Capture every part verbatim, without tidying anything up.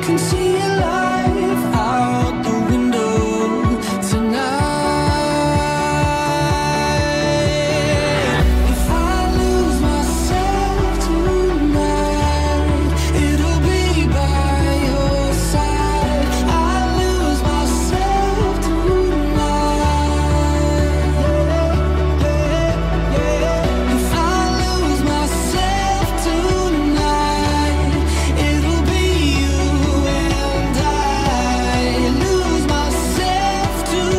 can see your life out the window tonight. If I lose myself tonight, it'll be by your side. I lose myself tonight. If I lose myself tonight, it'll be you and I. Lose myself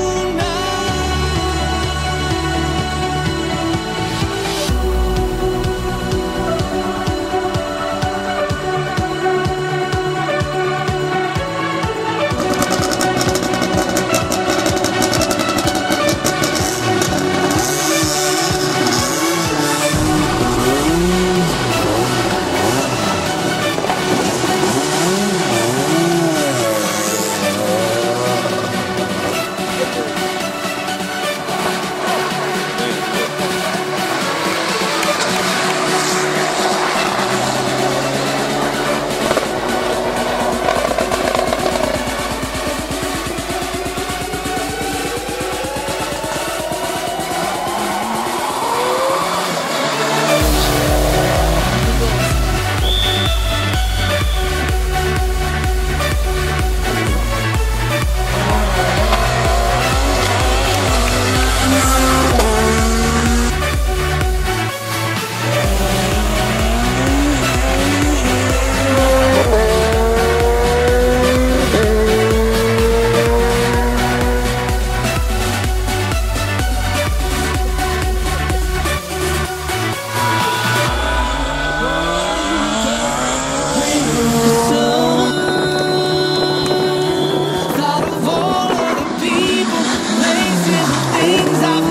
thought of all of the people, places, things I've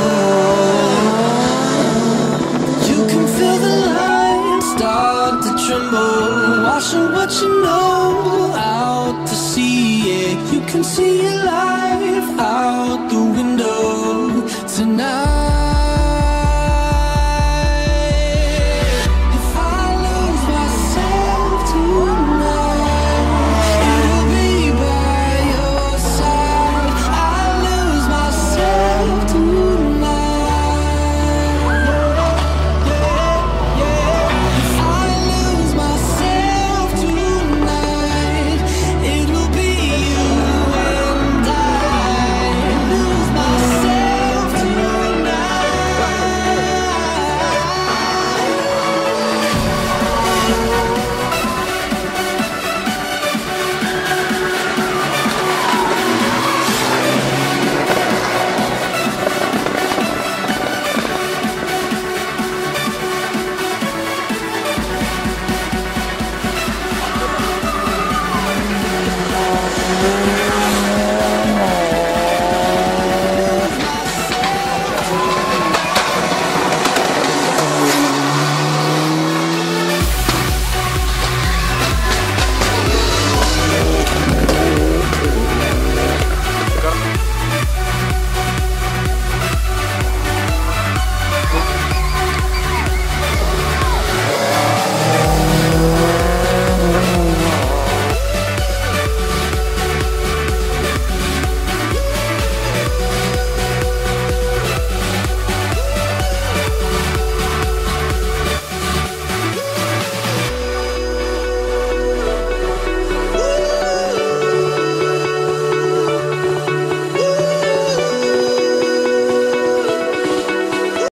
known. You can feel the lines start to tremble, washing what you know out to sea. Yeah, you can see it.